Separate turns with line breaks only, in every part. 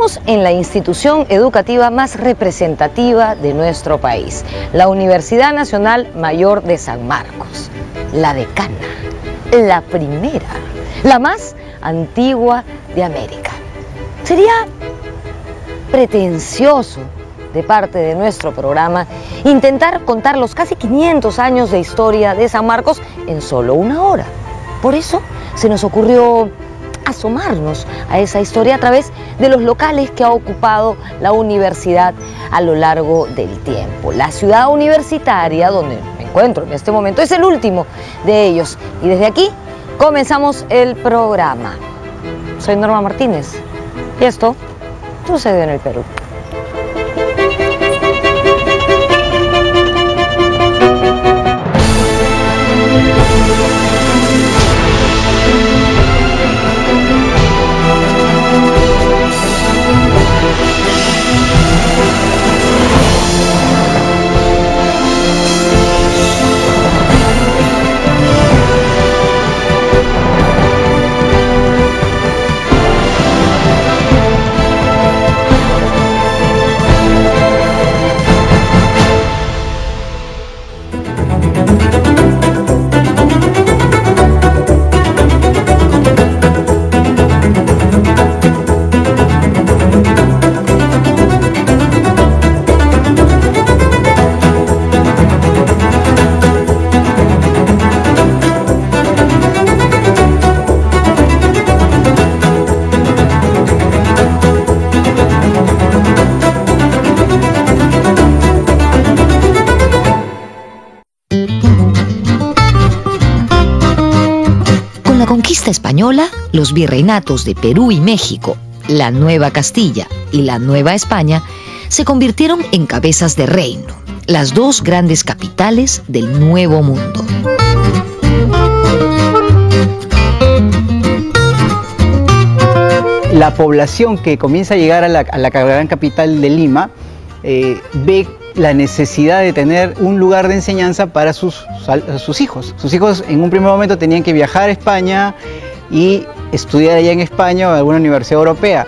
Estamos en la institución educativa más representativa de nuestro país, la Universidad Nacional Mayor de San Marcos, la decana, la primera, la más antigua de América. Sería pretencioso de parte de nuestro programa intentar contar los casi 500 años de historia de San Marcos en solo una hora. Por eso se nos ocurrió asomarnos a esa historia a través de los locales que ha ocupado la universidad a lo largo del tiempo. La ciudad universitaria, donde me encuentro en este momento, es el último de ellos. Y desde aquí comenzamos el programa. Soy Norma Martínez y esto sucedió en el Perú. Española, los virreinatos de Perú y México, la Nueva Castilla y la Nueva España se convirtieron en cabezas de reino, las dos grandes capitales del Nuevo Mundo.
La población que comienza a llegar a la gran capital de Lima ve la necesidad de tener un lugar de enseñanza para sus hijos. Sus hijos en un primer momento tenían que viajar a España y estudiar allá en España o en alguna universidad europea.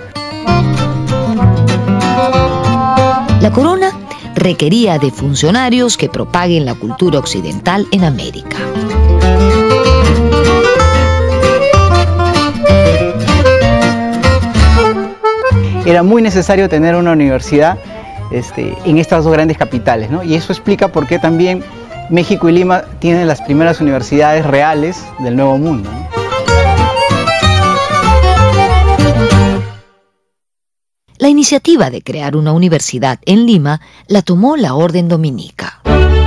La corona requería de funcionarios que propaguen la cultura occidental en América.
Era muy necesario tener una universidad en estas dos grandes capitales, ¿no? Y eso explica por qué también México y Lima tienen las primeras universidades reales del Nuevo Mundo, ¿no?
La iniciativa de crear una universidad en Lima la tomó la Orden Dominica.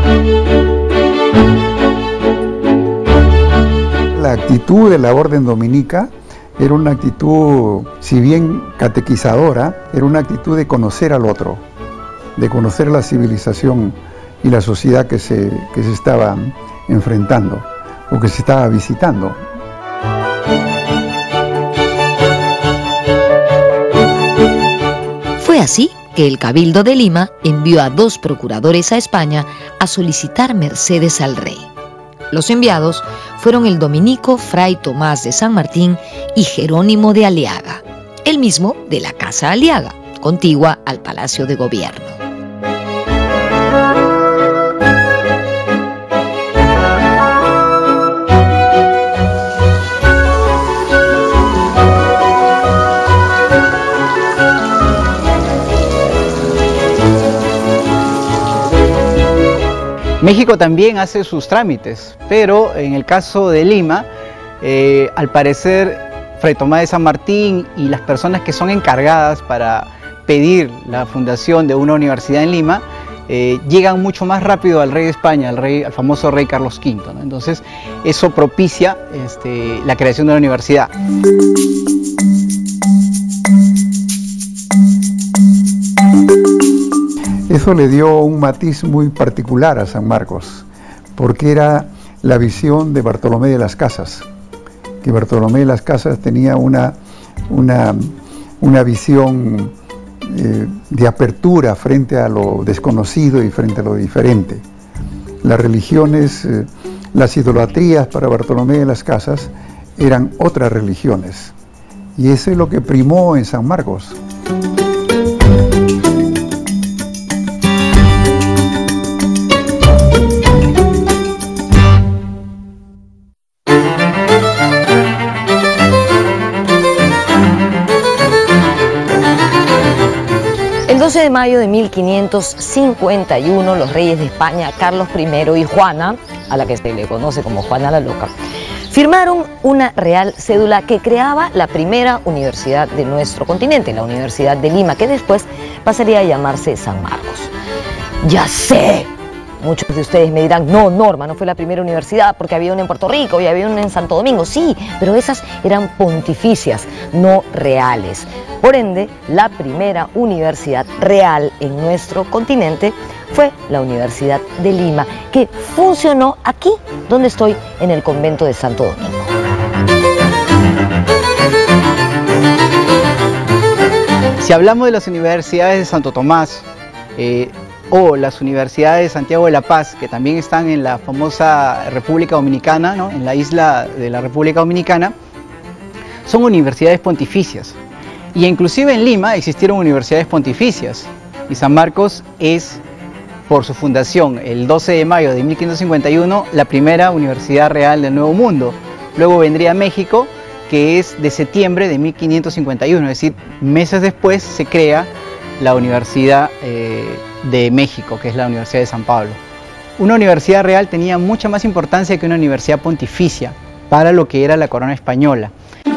La actitud de la Orden Dominica era una actitud, si bien catequizadora, era una actitud de conocer al otro, de conocer la civilización y la sociedad que se estaba enfrentando o que se estaba visitando.
Fue así que el Cabildo de Lima envió a 2 procuradores a España a solicitar mercedes al rey. Los enviados fueron el dominico Fray Tomás de San Martín y Jerónimo de Aliaga, el mismo de la Casa Aliaga, contigua al Palacio de Gobierno.
México también hace sus trámites, pero en el caso de Lima, al parecer, Fray Tomás de San Martín y las personas que son encargadas para pedir la fundación de una universidad en Lima, llegan mucho más rápido al rey de España, al famoso rey Carlos V, ¿no? Entonces, eso propicia la creación de una universidad.
Eso le dio un matiz muy particular a San Marcos, porque era la visión de Bartolomé de las Casas, que Bartolomé de las Casas tenía una visión de apertura frente a lo desconocido y frente a lo diferente. Las religiones, las idolatrías para Bartolomé de las Casas eran otras religiones, y eso es lo que primó en San Marcos.
El 12 de mayo de 1551, los reyes de España, Carlos I y Juana, a la que se le conoce como Juana la Loca, firmaron una real cédula que creaba la primera universidad de nuestro continente, la Universidad de Lima, que después pasaría a llamarse San Marcos. Ya sé, muchos de ustedes me dirán, no, Norma, no fue la primera universidad porque había una en Puerto Rico y había una en Santo Domingo. Sí, pero esas eran pontificias, no reales. Por ende, la primera universidad real en nuestro continente fue la Universidad de Lima, que funcionó aquí, donde estoy, en el convento de Santo Domingo.
Si hablamos de las universidades de Santo Tomás o las universidades de Santiago de la Paz, que también están en la famosa República Dominicana, ¿no?, en la isla de la República Dominicana, son universidades pontificias. Y inclusive en Lima existieron universidades pontificias, y San Marcos es, por su fundación, el 12 de mayo de 1551, la primera universidad real del Nuevo Mundo. Luego vendría México, que es de septiembre de 1551, es decir, meses después se crea la Universidad de México, que es la Universidad de San Pablo. Una universidad real tenía mucha más importancia que una universidad pontificia para lo que era la corona española.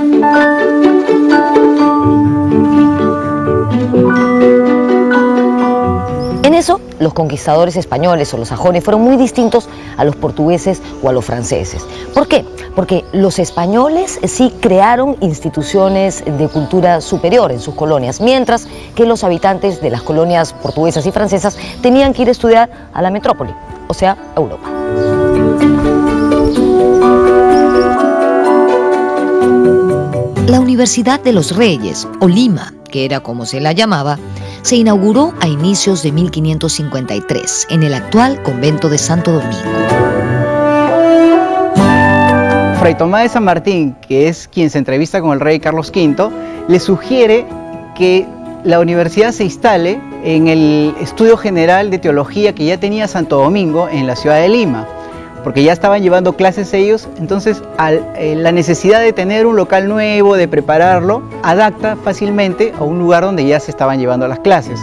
En eso, los conquistadores españoles o los sajones fueron muy distintos a los portugueses o a los franceses. ¿Por qué? Porque los españoles sí crearon instituciones de cultura superior en sus colonias, mientras que los habitantes de las colonias portuguesas y francesas tenían que ir a estudiar a la metrópoli, o sea, a Europa.
La Universidad de los Reyes, o Lima, que era como se la llamaba, se inauguró a inicios de 1553 en el actual convento de Santo Domingo.
Fray Tomás de San Martín, que es quien se entrevista con el rey Carlos V, le sugiere que la universidad se instale en el estudio general de teología que ya tenía Santo Domingo en la ciudad de Lima, porque ya estaban llevando clases ellos. Entonces la necesidad de tener un local nuevo, de prepararlo, adapta fácilmente a un lugar donde ya se estaban llevando las clases.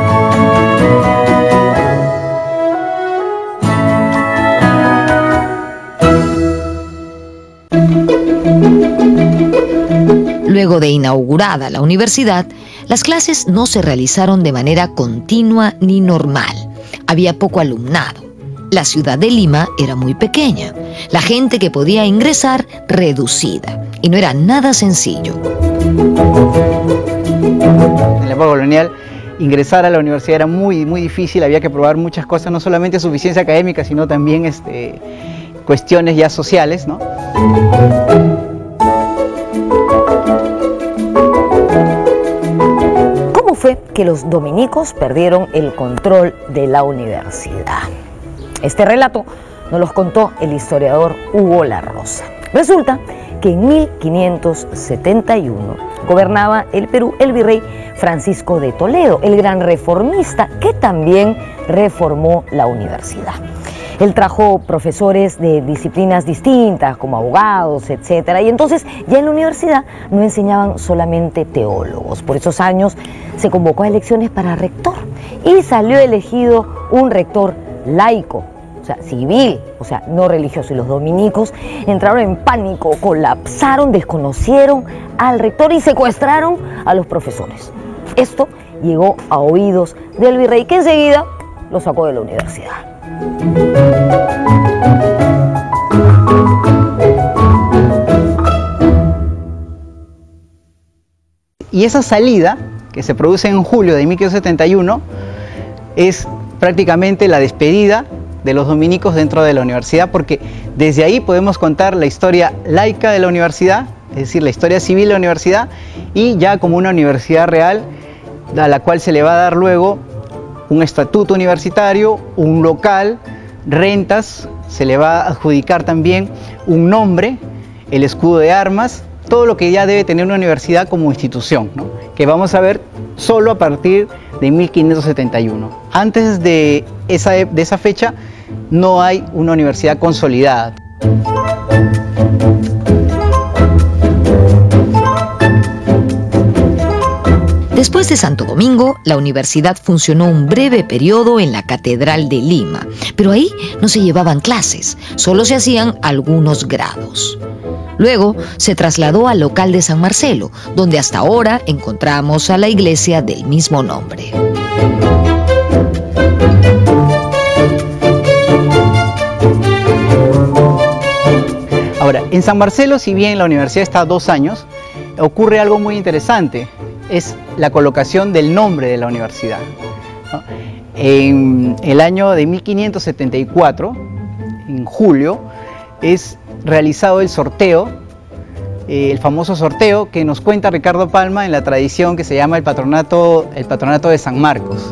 Luego de inaugurada la universidad, las clases no se realizaron de manera continua ni normal. Había poco alumnado. La ciudad de Lima era muy pequeña, la gente que podía ingresar reducida, y no era nada sencillo.
En la época colonial, ingresar a la universidad era muy difícil, había que probar muchas cosas, no solamente suficiencia académica, sino también cuestiones ya sociales, ¿no?
¿Cómo fue que los dominicos perdieron el control de la universidad? Este relato nos los contó el historiador Hugo La Rosa. Resulta que en 1571 gobernaba el Perú el virrey Francisco de Toledo, el gran reformista que también reformó la universidad. Él trajo profesores de disciplinas distintas, como abogados, etc. Y entonces ya en la universidad no enseñaban solamente teólogos. Por esos años se convocó a elecciones para rector y salió elegido un rector laico, o sea, civil, o sea, no religioso. Y los dominicos entraron en pánico, colapsaron, desconocieron al rector y secuestraron a los profesores. Esto llegó a oídos del virrey, que enseguida lo sacó de la universidad.
Y esa salida, que se produce en julio de 1571, es prácticamente la despedida de los dominicos dentro de la universidad, porque desde ahí podemos contar la historia laica de la universidad, es decir, la historia civil de la universidad, y ya como una universidad real, a la cual se le va a dar luego un estatuto universitario, un local, rentas, se le va a adjudicar también un nombre, el escudo de armas, todo lo que ya debe tener una universidad como institución, ¿no?, que vamos a ver solo a partir de 1571. Antes de esa fecha no hay una universidad consolidada.
Después de Santo Domingo, la universidad funcionó un breve periodo en la Catedral de Lima, pero ahí no se llevaban clases, solo se hacían algunos grados. Luego se trasladó al local de San Marcelo, donde hasta ahora encontramos a la iglesia del mismo nombre.
Ahora, en San Marcelo, si bien la universidad está 2 años, ocurre algo muy interesante. Es la colocación del nombre de la universidad, ¿no? En el año de 1574, en julio, es realizado el sorteo, el famoso sorteo que nos cuenta Ricardo Palma en la tradición que se llama el patronato de San Marcos.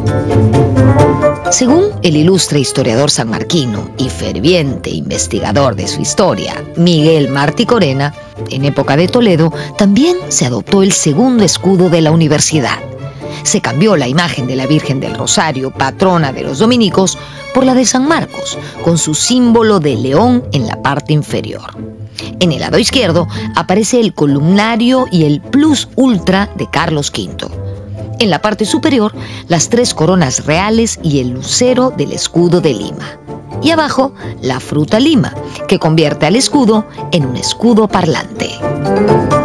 Según el ilustre historiador sanmarquino y ferviente investigador de su historia, Miguel Martí Corena, en época de Toledo también se adoptó el segundo escudo de la universidad. Se cambió la imagen de la Virgen del Rosario, patrona de los dominicos, por la de San Marcos, con su símbolo de león en la parte inferior. En el lado izquierdo aparece el columnario y el plus ultra de Carlos V. En la parte superior, las 3 coronas reales y el lucero del escudo de Lima. Y abajo, la fruta lima, que convierte al escudo en un escudo parlante.